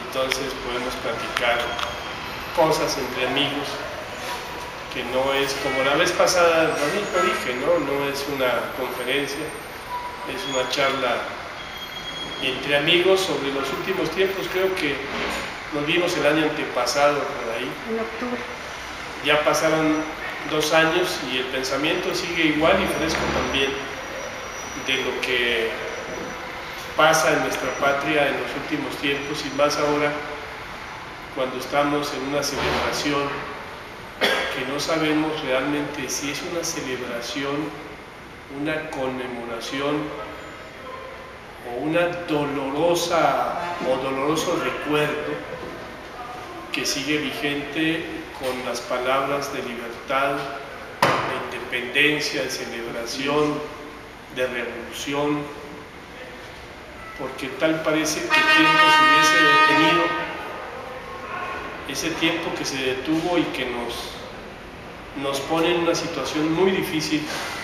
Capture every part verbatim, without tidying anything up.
entonces podemos platicar cosas entre amigos, que no es como la vez pasada, lo mismo dije, ¿no? No es una conferencia, es una charla entre amigos sobre los últimos tiempos. Creo que nos vimos el año antepasado por ahí. En octubre. Ya pasaron dos años y el pensamiento sigue igual y fresco también de lo que pasa en nuestra patria en los últimos tiempos, y más ahora cuando estamos en una celebración que no sabemos realmente si es una celebración, una conmemoración o una dolorosa o doloroso recuerdo que sigue vigente con las palabras de libertad, de independencia, de celebración, de revolución, porque tal parece que el tiempo se hubiese detenido, ese tiempo que se detuvo y que nos, nos pone en una situación muy difícil,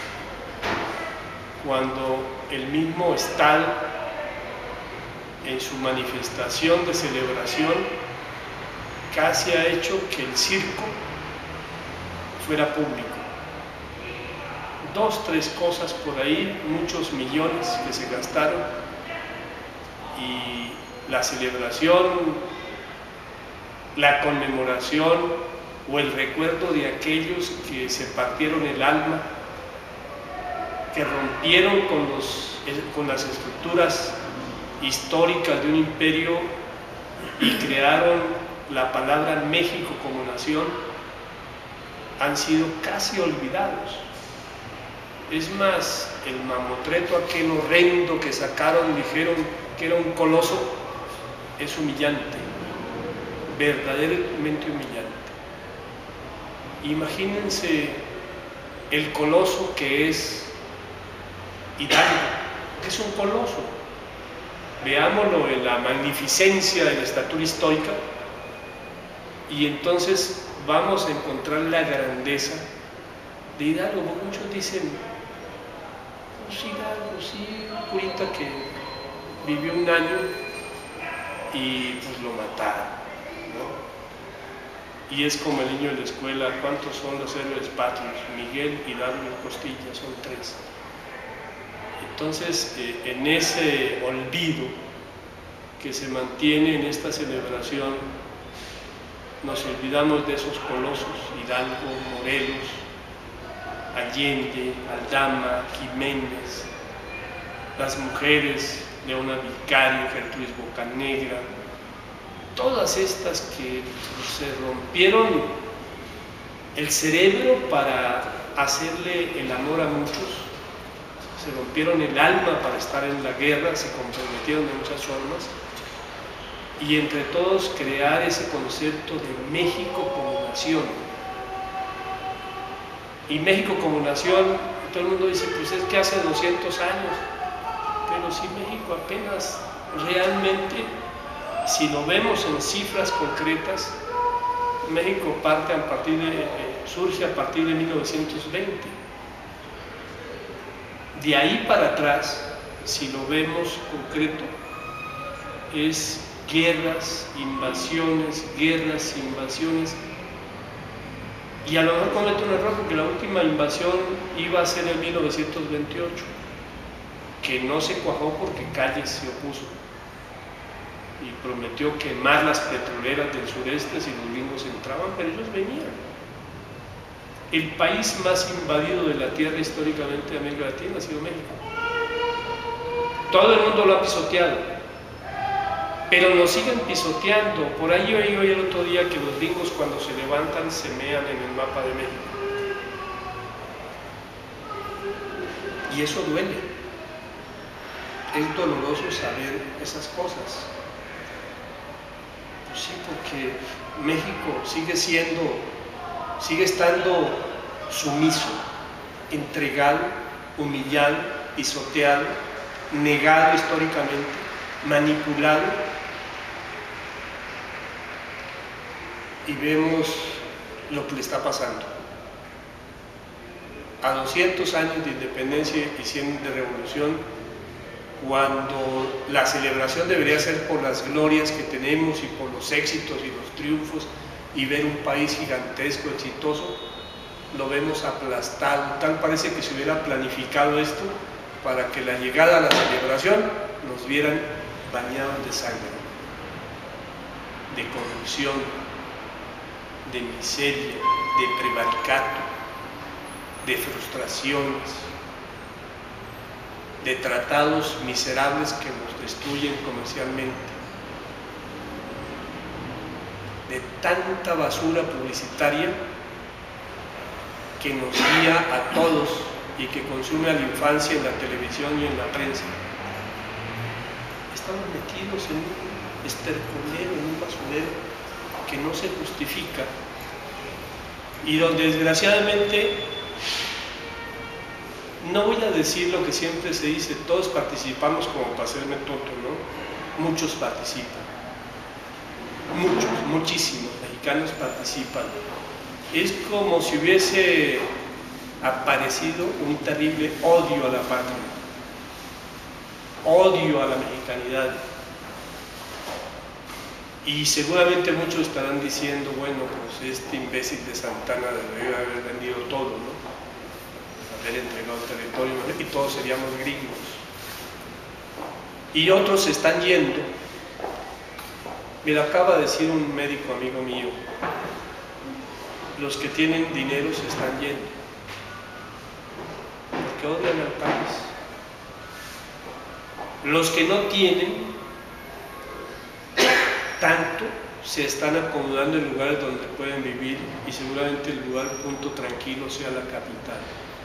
cuando el mismo Estado, en su manifestación de celebración, casi ha hecho que el circo fuera público. Dos, tres cosas por ahí, muchos millones que se gastaron, y la celebración, la conmemoración o el recuerdo de aquellos que se partieron el alma, que rompieron con, los, con las estructuras históricas de un imperio y crearon la palabra México como nación, han sido casi olvidados. Es más, el mamotreto aquel horrendo que sacaron, dijeron que era un coloso, es humillante, verdaderamente humillante. Imagínense el coloso que es Hidalgo, que es un coloso. Veámoslo en la magnificencia de la estatura histórica, y entonces vamos a encontrar la grandeza de Hidalgo. Muchos dicen, pues Hidalgo, sí, un curita que vivió un año y pues lo mataron, ¿no? Y es como el niño de la escuela, ¿cuántos son los héroes patrios? Miguel, Hidalgo y Costilla, son tres. Entonces, eh, en ese olvido que se mantiene en esta celebración, nos olvidamos de esos colosos: Hidalgo, Morelos, Allende, Aldama, Jiménez, las mujeres, Leona Vicario, Gertrudis Bocanegra, todas estas que se rompieron el cerebro para hacerle el amor a muchos, se rompieron el alma para estar en la guerra, se comprometieron de muchas formas, y entre todos crear ese concepto de México como nación. Y México como nación, todo el mundo dice, pues es que hace doscientos años, pero si México apenas realmente, si lo vemos en cifras concretas, México parte a partir de, eh, surge a partir de mil novecientos veinte. De ahí para atrás, si lo vemos concreto, es guerras, invasiones, guerras, invasiones. Y a lo mejor cometo un error, porque la última invasión iba a ser en mil novecientos veintiocho, que no se cuajó porque Calles se opuso y prometió quemar las petroleras del sureste si los gringos entraban, pero ellos venían. El país más invadido de la tierra históricamente de América Latina ha sido México. Todo el mundo lo ha pisoteado, pero lo siguen pisoteando. Por ahí oí hoy el otro día que los gringos, cuando se levantan, se mean en el mapa de México. Y eso duele. Es doloroso saber esas cosas. Pues sí, porque México sigue siendo, sigue estando sumiso, entregado, humillado, pisoteado, negado históricamente, manipulado. Y vemos lo que le está pasando. A doscientos años de independencia y cien de revolución, cuando la celebración debería ser por las glorias que tenemos y por los éxitos y los triunfos y ver un país gigantesco, exitoso, lo vemos aplastado. Tal parece que se hubiera planificado esto para que la llegada a la celebración nos vieran bañados de sangre, de corrupción, de miseria, de prevaricato, de frustraciones, de tratados miserables que nos destruyen comercialmente, de tanta basura publicitaria que nos guía a todos y que consume a la infancia en la televisión y en la prensa. Estamos metidos en un estercolero, en un basurero que no se justifica y donde desgraciadamente, no voy a decir lo que siempre se dice, todos participamos como para hacerme tonto, ¿no? Muchos participan, muchos, muchísimos mexicanos participan. Es como si hubiese aparecido un terrible odio a la patria, odio a la mexicanidad. Y seguramente muchos estarán diciendo, bueno, pues este imbécil de Santana debería haber vendido todo, ¿no? Haber entregado territorio y todos seríamos gringos. Y otros se están yendo. Mira, acaba de decir un médico amigo mío, los que tienen dinero se están yendo, porque odian al país. Los que no tienen tanto se están acomodando en lugares donde pueden vivir y seguramente el lugar punto tranquilo sea la capital.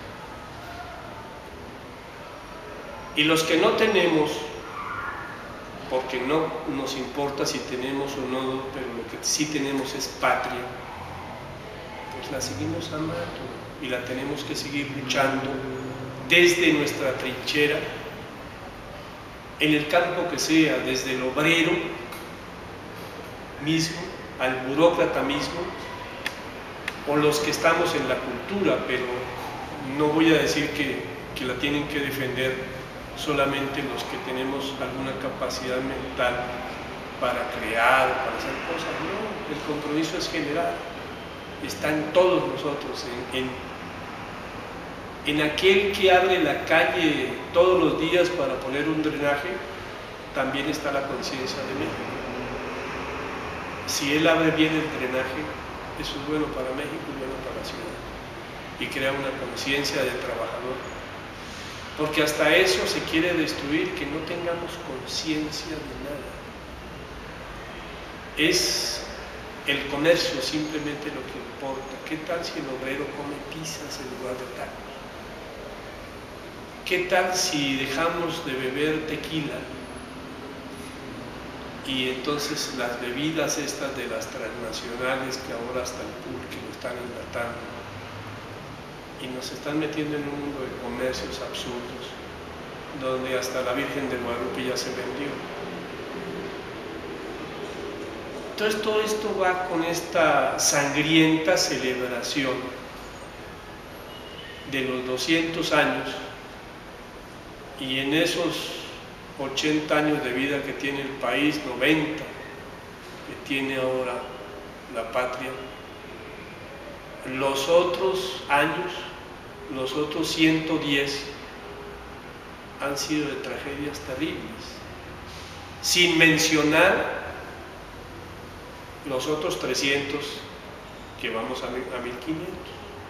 Y los que no tenemos, porque no nos importa si tenemos o no, pero lo que sí tenemos es patria, pues la seguimos amando y la tenemos que seguir luchando desde nuestra trinchera, en el campo que sea, desde el obrero mismo, al burócrata mismo, o los que estamos en la cultura, pero no voy a decir que, que la tienen que defender solamente los que tenemos alguna capacidad mental para crear, para hacer cosas. No, el compromiso es general, está en todos nosotros, en, en, en aquel que abre la calle todos los días para poner un drenaje, también está la conciencia de México. Si él abre bien el drenaje, eso es bueno para México y bueno para la ciudad, y crea una conciencia de trabajador. Porque hasta eso se quiere destruir, que no tengamos conciencia de nada. Es el comercio simplemente lo que importa. ¿Qué tal si el obrero come pizzas en lugar de tacos? ¿Qué tal si dejamos de beber tequila y entonces las bebidas estas de las transnacionales, que ahora hasta el pulque lo están enlatando, y nos están metiendo en un mundo de comercios absurdos, donde hasta la Virgen de Guadalupe ya se vendió? Entonces todo esto va con esta sangrienta celebración de los doscientos años, y en esos ochenta años de vida que tiene el país, noventa que tiene ahora la patria, los otros años, los otros ciento diez han sido de tragedias terribles, sin mencionar los otros trescientos que vamos a mil quinientos.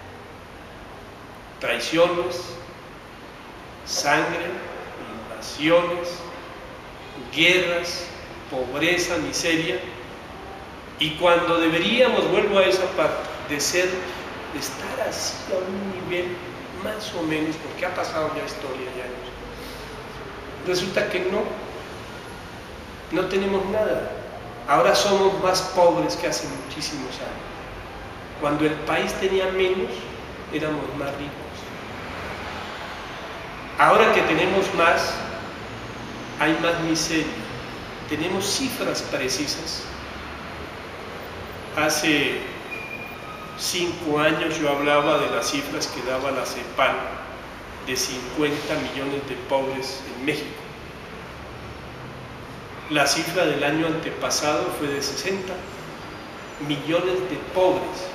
Traiciones, sangre, invasiones, guerras, pobreza, miseria, y cuando deberíamos, vuelvo a esa parte, de ser, de estar así a un nivel más o menos, porque ha pasado ya historia de años, resulta que no, no tenemos nada. Ahora somos más pobres que hace muchísimos años. Cuando el país tenía menos, éramos más ricos. Ahora que tenemos más, hay más miseria. Tenemos cifras precisas. Hace cinco años yo hablaba de las cifras que daba la CEPAL de cincuenta millones de pobres en México. La cifra del año antepasado fue de sesenta millones de pobres.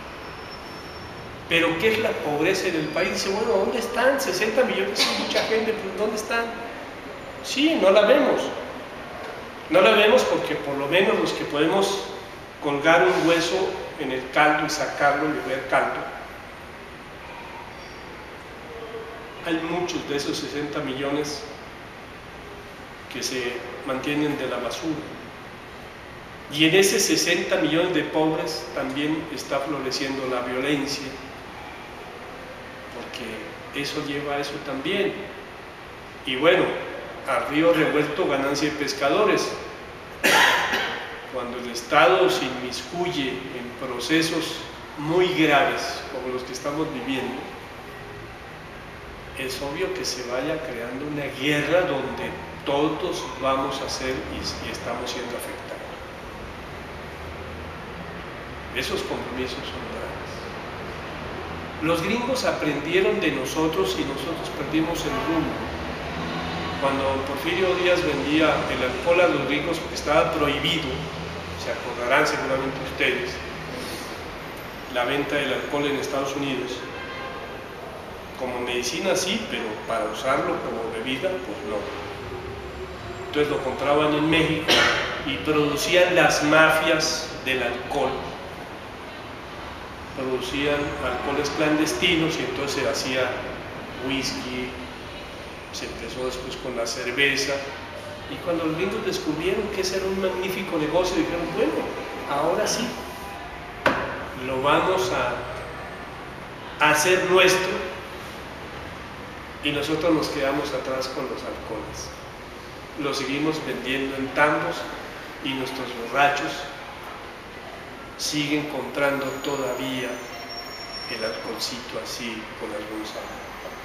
Pero ¿qué es la pobreza en el país? Dice, bueno, ¿dónde están? sesenta millones, es mucha gente, pero ¿dónde están? Sí, no la vemos. No la vemos porque por lo menos los que podemos colgar un hueso en el caldo y sacarlo y beber caldo, hay muchos de esos sesenta millones que se mantienen de la basura. Y en esos sesenta millones de pobres también está floreciendo la violencia, porque eso lleva a eso también. Y bueno, al río revuelto ganancia de pescadores. Cuando el Estado se inmiscuye en procesos muy graves como los que estamos viviendo, es obvio que se vaya creando una guerra donde todos vamos a ser y, y estamos siendo afectados. Esos compromisos son graves. Los gringos aprendieron de nosotros y nosotros perdimos el rumbo. Cuando Porfirio Díaz vendía el alcohol a los gringos porque estaba prohibido, se acordarán seguramente ustedes, la venta del alcohol en Estados Unidos. Como medicina sí, pero para usarlo como bebida, pues no. Entonces lo compraban en México y producían las mafias del alcohol. Producían alcoholes clandestinos y entonces se hacía whisky, se empezó después con la cerveza. Y cuando los gringos descubrieron que ese era un magnífico negocio, dijeron, bueno, ahora sí, lo vamos a, a hacer nuestro. Y nosotros nos quedamos atrás con los alcoholes. Los seguimos vendiendo en tambos y nuestros borrachos siguen comprando todavía el alcoholcito así con algún sabor.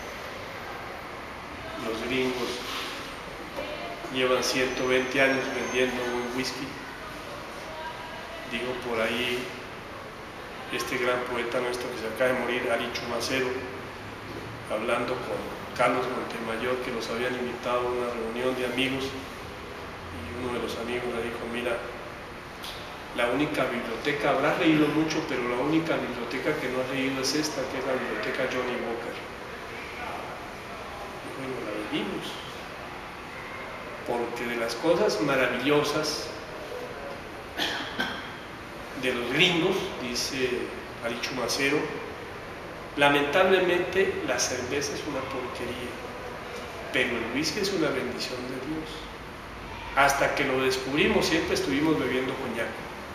Los gringos llevan ciento veinte años vendiendo un whisky. Digo por ahí, este gran poeta nuestro que se acaba de morir, Ari Chumacero, hablando con Carlos Montemayor, que los habían invitado a una reunión de amigos, y uno de los amigos le dijo, mira, la única biblioteca, habrás leído mucho, pero la única biblioteca que no has leído es esta, que es la biblioteca Johnny Walker. Y bueno, la leímos, porque de las cosas maravillosas de los gringos, dice Ari Chumacero, lamentablemente la cerveza es una porquería, pero el whisky es una bendición de Dios. Hasta que lo descubrimos siempre estuvimos bebiendo coñac.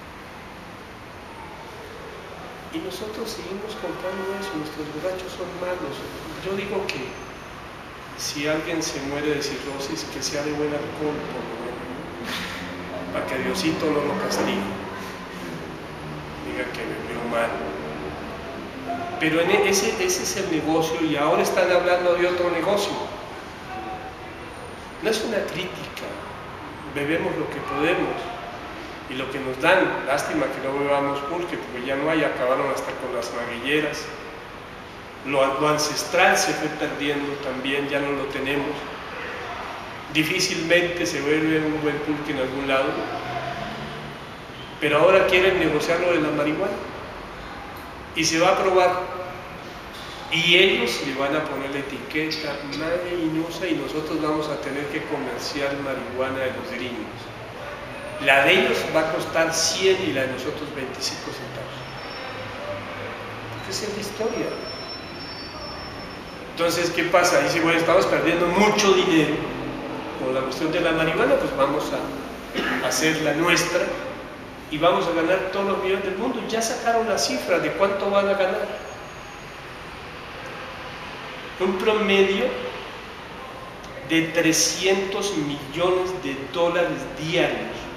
Y nosotros seguimos comprando eso, nuestros borrachos son malos. Yo digo que si alguien se muere de cirrosis, que sea de buen alcohol, por lo menos, ¿no? Para que Diosito no lo castigue, diga que bebió mal. Pero en ese, ese es el negocio, y ahora están hablando de otro negocio. No es una crítica, bebemos lo que podemos y lo que nos dan. Lástima que no bebamos pulque, porque ya no hay, acabaron hasta con las maguilleras. Lo, lo ancestral se fue perdiendo también, ya no lo tenemos. Difícilmente se bebe un buen pulque en algún lado, pero ahora quieren negociar lo de la marihuana. Y se va a probar, y ellos le van a poner la etiqueta nadie inusa, y nosotros vamos a tener que comerciar marihuana de los gringos. La de ellos va a costar cien y la de nosotros veinticinco centavos. Porque esa es la historia. Entonces, ¿qué pasa? Dice, bueno, estamos perdiendo mucho dinero con la cuestión de la marihuana, pues vamos a hacer la nuestra y vamos a ganar todos los millones del mundo. Ya sacaron la cifra de cuánto van a ganar. Un promedio de trescientos millones de dólares diarios